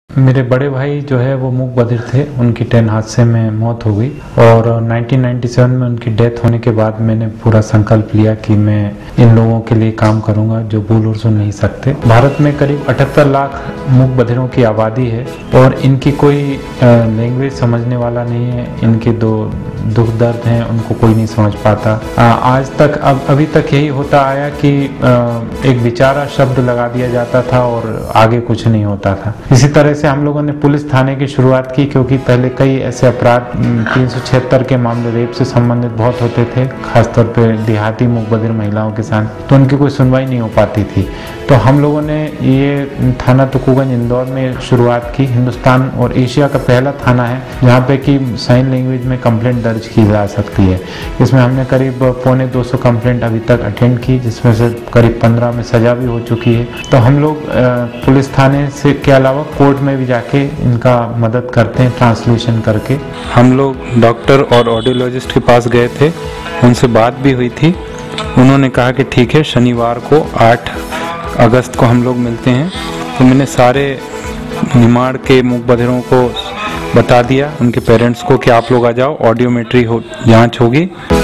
मेरे बड़े भाई जो है वो मूक बधिर थे, उनकी ट्रेन हादसे में मौत हो गई और 1997 में उनकी डेथ होने के बाद मैंने पूरा संकल्प लिया कि मैं इन लोगों के लिए काम करूंगा जो बोल और सुन नहीं सकते। भारत में करीब 78 लाख मूक बधिरों की आबादी है और इनकी कोई लैंग्वेज समझने वाला नहीं है। इनके दो दुख दर्द हैं, उनको कोई नहीं समझ पाता। आज तक अभी तक यही होता आया कि एक बेचारा शब्द लगा दिया जाता था और आगे कुछ नहीं होता था। इसी तरह से हम लोगों ने पुलिस थाने की शुरुआत की, क्योंकि पहले कई ऐसे अपराध 376 के मामले रेप से संबंधित बहुत होते थे, खासतौर पे देहाती मूक बधिर महिलाओं के साथ, तो उनकी कोई सुनवाई नहीं हो पाती थी। तो हम लोगों ने ये थाना तुकुगंज इंदौर में शुरुआत की। हिंदुस्तान और एशिया का पहला थाना है जहाँ पे कि साइन लैंग्वेज में कंप्लेंट दर्ज की जा सकती है। इसमें हमने करीब 250 कंप्लेंट अभी तक अटेंड की, जिसमें से करीब 15 में सजा भी हो चुकी है। तो हम लोग पुलिस थाने से के अलावा कोर्ट में भी जाके इनका मदद करते हैं ट्रांसलेशन करके। हम लोग डॉक्टर और ऑडियोलॉजिस्ट के पास गए थे, उनसे बात भी हुई थी। उन्होंने कहा कि ठीक है, शनिवार को 8 अगस्त को हम लोग मिलते हैं। तो मैंने सारे निमाड़ के मूक बधिरों को बता दिया, उनके पेरेंट्स को, कि आप लोग आ जाओ, ऑडियोमेट्री जांच होगी।